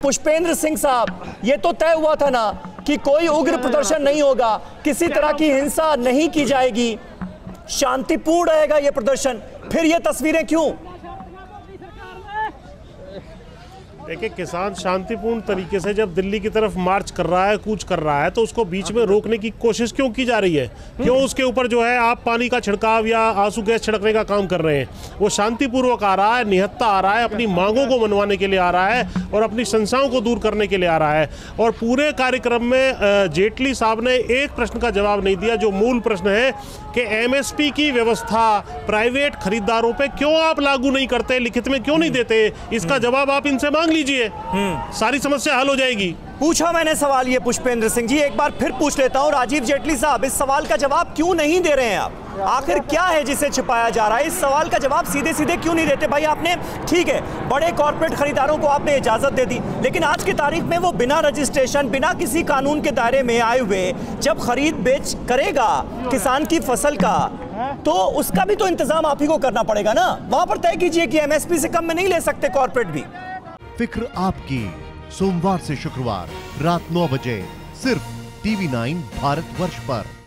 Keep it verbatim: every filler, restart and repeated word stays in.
पुष्पेंद्र सिंह साहब, ये तो तय हुआ था ना कि कोई उग्र प्रदर्शन नहीं होगा, किसी तरह की हिंसा नहीं की जाएगी, शांतिपूर्ण रहेगा ये प्रदर्शन, फिर ये तस्वीरें क्यों? देखिए, किसान शांतिपूर्ण तरीके से जब दिल्ली की तरफ मार्च कर रहा है, कूच कर रहा है, तो उसको बीच में रोकने की कोशिश क्यों की जा रही है? क्यों उसके ऊपर जो है आप पानी का छिड़काव या आंसू गैस छिड़कने का काम कर रहे हैं? वो शांतिपूर्वक आ रहा है, निहत्था आ रहा है, अपनी मांगों को मनवाने के लिए आ रहा है और अपनी शंकाओं को दूर करने के लिए आ रहा है। और पूरे कार्यक्रम में जेटली साहब ने एक प्रश्न का जवाब नहीं दिया, जो मूल प्रश्न है कि एमएसपी की व्यवस्था प्राइवेट खरीदारों पे क्यों आप लागू नहीं करते, लिखित में क्यों नहीं देते? इसका जवाब आप इनसे मांग लीजिए, सारी समस्या हल हो जाएगी। पूछा मैंने सवाल ये पुष्पेंद्र सिंह जी, एक बार फिर पूछ लेता हूं, राजीव जेटली साहब, इस सवाल का जवाब क्यों नहीं दे रहे हैं आप? आखिर क्या है जिसे छिपाया जा रहा है? इस सवाल का जवाब सीधे सीधे क्यों नहीं देते? भाई आपने, ठीक है, बड़े कॉर्पोरेट खरीदारों को आपने इजाजत दे दी, लेकिन आज की तारीख में वो बिना रजिस्ट्रेशन, बिना किसी कानून के दायरे में आए हुए जब खरीद बेच करेगा किसान की फसल का, तो उसका भी तो इंतजाम आप ही को करना पड़ेगा ना। वहां पर तय कीजिए कि एमएसपी से कम में नहीं ले सकते कॉर्पोरेट भी। फिक्र आपकी, सोमवार से शुक्रवार रात नौ बजे सिर्फ टीवी नाइन भारतवर्ष पर।